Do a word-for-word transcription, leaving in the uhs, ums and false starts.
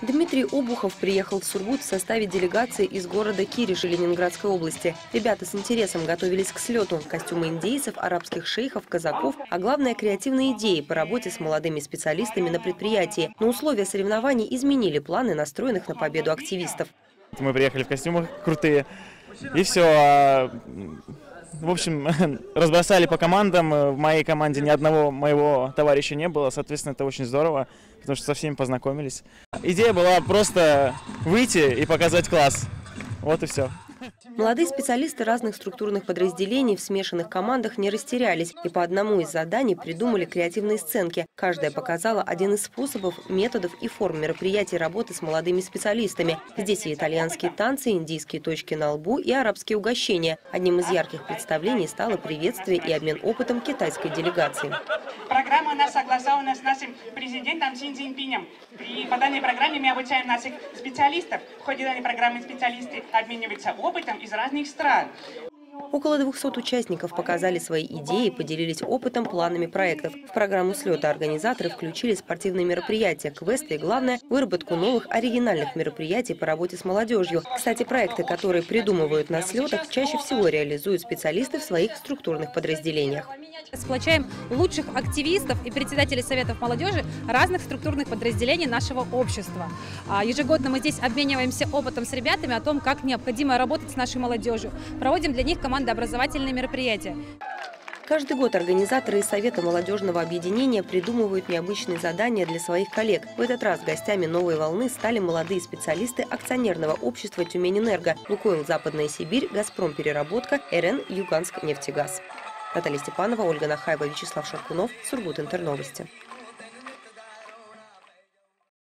Дмитрий Обухов приехал в Сургут в составе делегации из города Кириши Ленинградской области. Ребята с интересом готовились к слету. Костюмы индейцев, арабских шейхов, казаков, а главное – креативные идеи по работе с молодыми специалистами на предприятии. Но условия соревнований изменили планы настроенных на победу активистов. Мы приехали в костюмах крутые, и все. В общем, разбросали по командам. В моей команде ни одного моего товарища не было. Соответственно, это очень здорово, потому что со всеми познакомились. Идея была просто выйти и показать класс. Вот и все. Молодые специалисты разных структурных подразделений в смешанных командах не растерялись и по одному из заданий придумали креативные сценки. Каждая показала один из способов, методов и форм мероприятий работы с молодыми специалистами. Здесь и итальянские танцы, индийские точки на лбу и арабские угощения. Одним из ярких представлений стало приветствие и обмен опытом китайской делегации. Программа у нас согласована с нашим президентом Си Цзиньпинем. И по данной программе мы обучаем наших специалистов. В ходе данной программы специалисты обмениваются опытом из разных стран. Около двухсот участников показали свои идеи, поделились опытом, планами проектов. В программу слета организаторы включили спортивные мероприятия, квесты и, главное, выработку новых оригинальных мероприятий по работе с молодежью. Кстати, проекты, которые придумывают на слетах, чаще всего реализуют специалисты в своих структурных подразделениях. Сплочаем лучших активистов и председателей советов молодежи разных структурных подразделений нашего общества. Ежегодно мы здесь обмениваемся опытом с ребятами о том, как необходимо работать с нашей молодежью. Проводим для них командообразовательные мероприятия. Каждый год организаторы из Совета молодежного объединения придумывают необычные задания для своих коллег. В этот раз гостями новой волны стали молодые специалисты акционерного общества «Тюмень-Энерго», «Лукойл Западная Сибирь», «Газпром Переработка», эр эн «Юганск Нефтегаз». Наталья Степанова, Ольга Нахаева, Вячеслав Шаркунов, Сургут Интерновости.